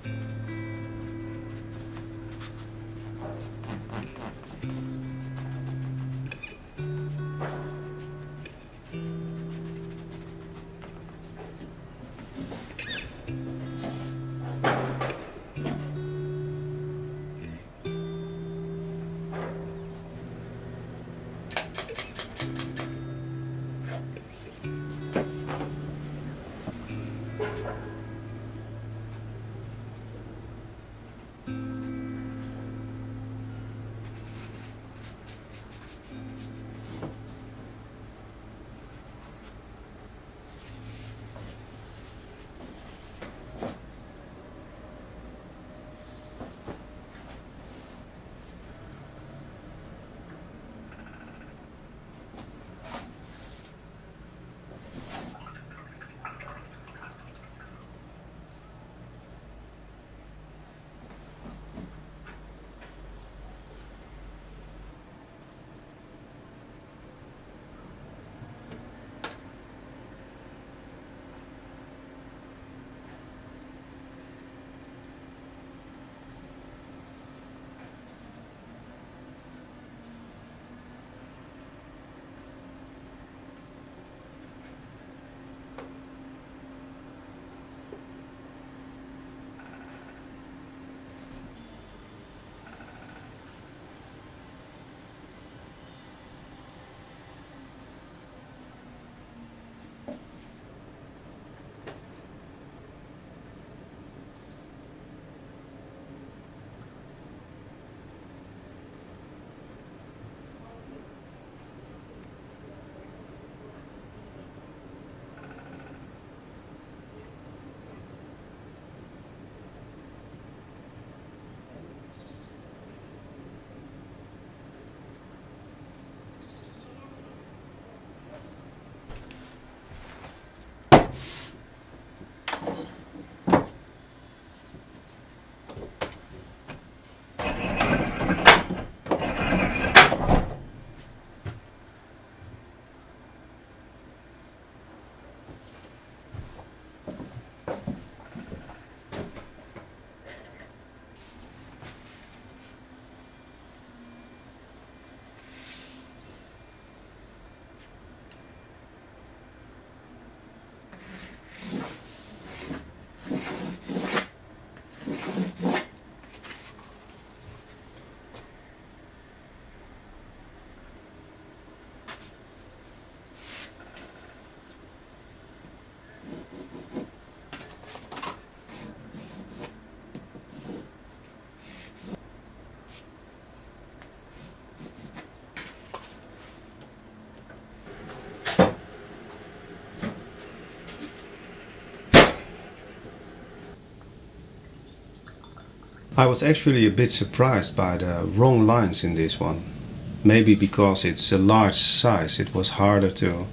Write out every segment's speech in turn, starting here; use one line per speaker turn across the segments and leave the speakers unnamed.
I was actually a bit surprised by the wrong lines in this one. Maybe because it's a large size, it was harder to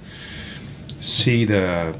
see the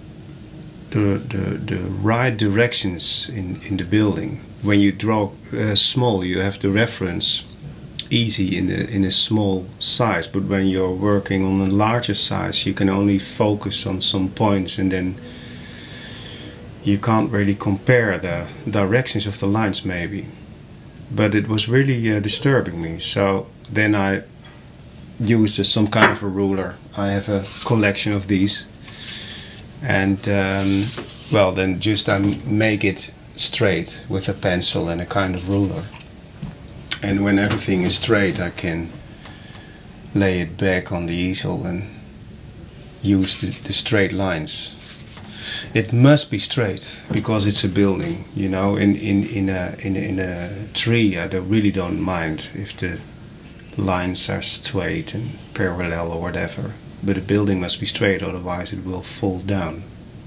right directions in the building. When you draw small, you have the reference easy in a small size, but when you're working on a larger size, you can only focus on some points, and then you can't really compare the directions of the lines maybe. But it was really disturbing me, so then I used some kind of a ruler. I have a collection of these, and well, then just I make it straight with a pencil and a kind of ruler, and when everything is straight I can lay it back on the easel and use the straight lines. It must be straight because it's a building, you know. In a tree, I really don't mind if the lines are straight and parallel or whatever. But a building must be straight, otherwise it will fall down.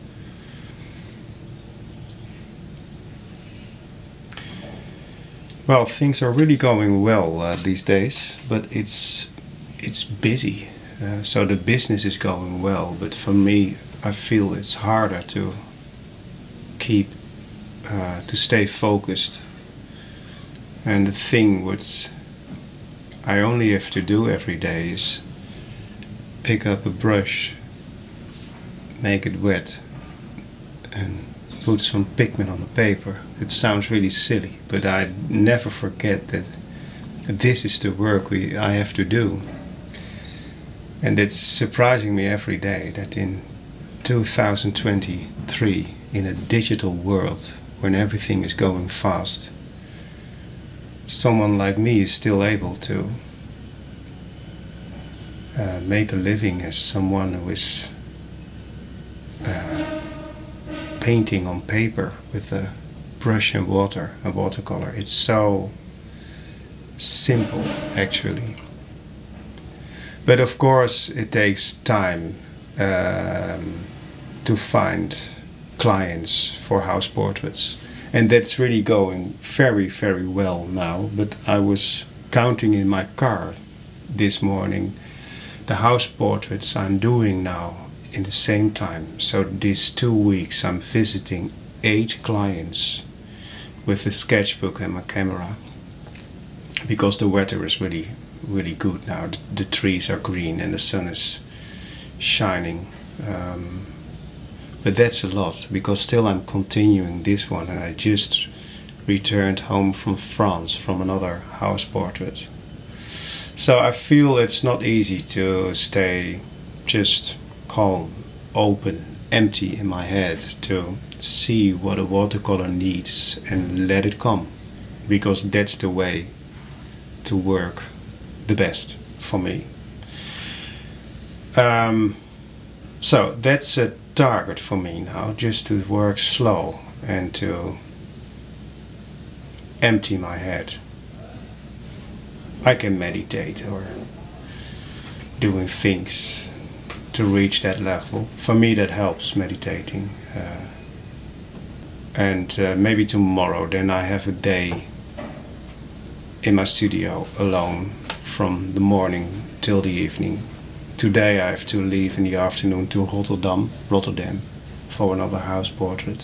Well, things are really going well these days, but it's busy. So the business is going well, but for me, I feel it's harder to keep, to stay focused. And the thing which I only have to do every day is pick up a brush, make it wet, and put some pigment on the paper. It sounds really silly, but I never forget that this is the work I have to do. And it's surprising me every day that in 2023, in a digital world, when everything is going fast, someone like me is still able to make a living as someone who is painting on paper with a brush and water, a watercolor. It's so simple, actually. But of course it takes time to find clients for house portraits, and that's really going very, very well now. But I was counting in my car this morning the house portraits I'm doing now in the same time. So these 2 weeks I'm visiting 8 clients with the sketchbook and my camera, because the weather is really, really good now. The trees are green and the sun is shining. But that's a lot, because still I'm continuing this one, and I just returned home from France from another house portrait. So I feel it's not easy to stay just calm, open, empty in my head, to see what a watercolor needs and let it come, because that's the way to work the best for me. So that's a target for me now, just to work slow and to empty my head. I can meditate or doing things to reach that level. For me that helps, meditating. And maybe tomorrow then I have a day in my studio alone from the morning till the evening. Today I have to leave in the afternoon to Rotterdam for another house portrait.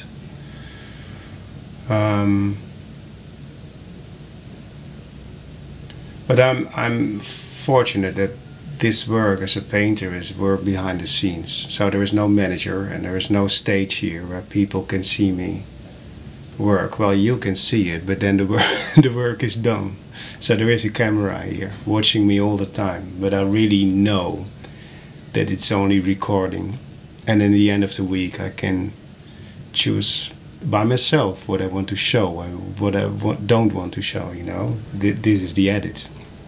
But I'm fortunate that this work as a painter is work behind the scenes. So there is no manager and there is no stage here where people can see me work. Well, you can see it, but then the work is done. So there is a camera here watching me all the time, but I really know that it's only recording, and in the end of the week I can choose by myself what I want to show and what I don't want to show, you know. This is the edit.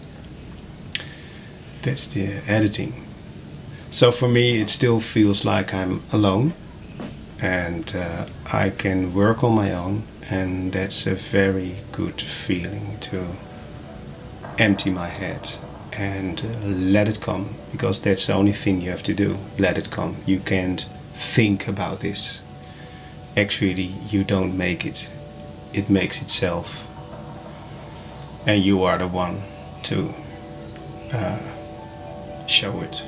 That's the editing. So for me it still feels like I'm alone, and I can work on my own, and that's a very good feeling, to empty my head and let it come, because that's the only thing you have to do. Let it come. You can't think about this. Actually, you don't make it. It makes itself, and you are the one to show it.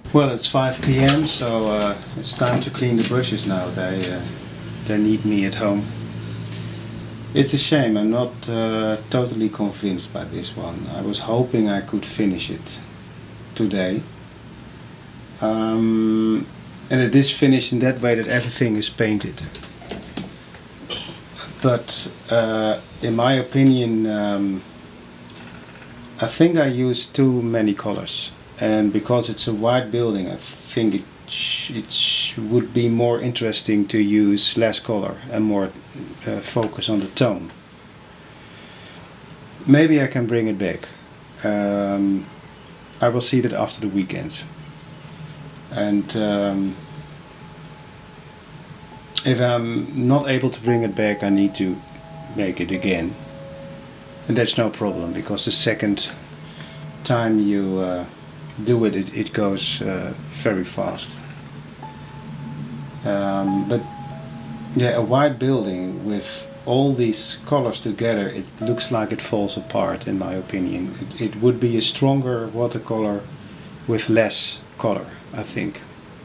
Well, it's 5 p.m. so it's time to clean the brushes now. They need me at home. It's a shame, I'm not totally convinced by this one. I was hoping I could finish it today. And it is finished in that way that everything is painted. But in my opinion, I think I used too many colors. And because it's a white building, I think it would be more interesting to use less color and more focus on the tone. Maybe I can bring it back. I will see that after the weekend. And if I'm not able to bring it back, I need to make it again. And that's no problem, because the second time you do it, it goes very fast. But yeah, a white building with all these colors together, it looks like it falls apart, in my opinion. It would be a stronger watercolor with less color, I think.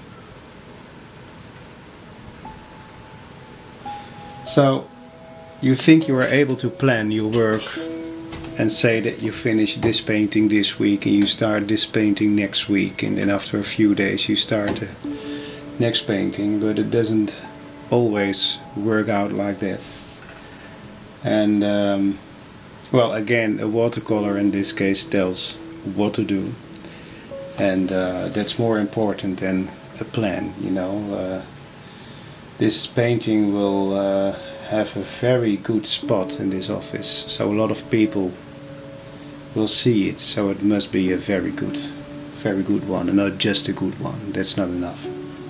So you think you are able to plan your work and say that you finish this painting this week and you start this painting next week, and then after a few days you start the next painting, but it doesn't always work out like that. And well, again, a watercolor in this case tells what to do, and that's more important than a plan, you know. This painting will have a very good spot in this office, so a lot of people will see it, so it must be a very good one, and not just a good one. That's not enough.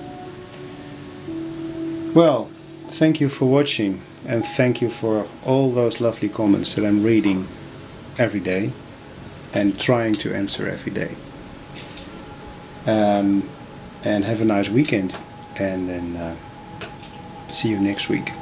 Well, thank you for watching, and thank you for all those lovely comments that I'm reading every day and trying to answer every day. And have a nice weekend, and then see you next week.